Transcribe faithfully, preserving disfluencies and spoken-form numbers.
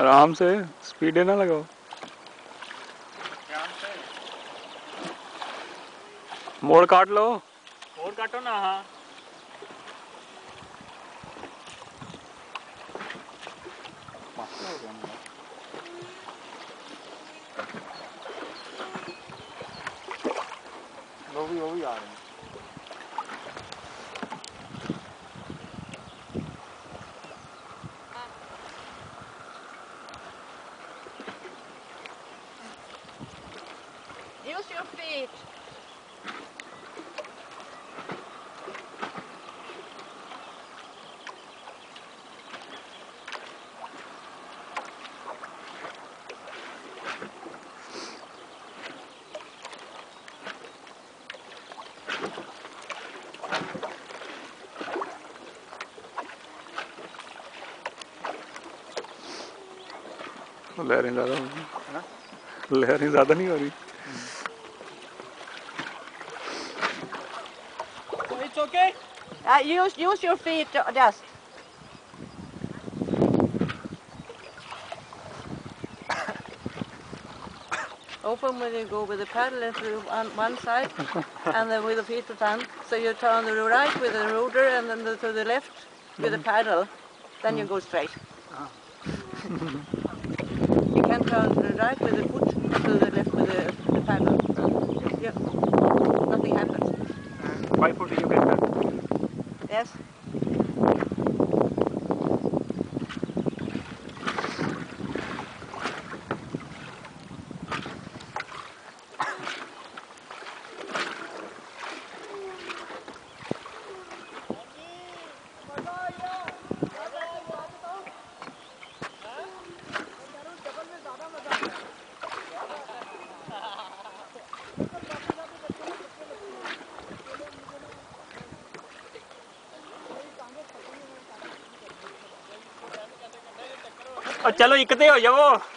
आराम से, स्पीड ना लगाओ। मोड़ काट लो। मोड़ काटो ना। हाँ वो भी वो भी आ रहे हैं। Use your feet. लहरें ज्यादा हो रही, लहरें ज्यादा नहीं हो रही। So it's okay? Uh, use use your feet uh, just. Open when you go with the paddle through on one side, and then with the feet to turn. So you turn to the right with the rudder, and then the, to the left with the paddle. Then you go straight. You can turn to the right with the foot, and to the left with the, the paddle. Yeah. Nothing happens. Uh, by foot you can turn. Yes. और चलो इकट्ठे हो जाओ।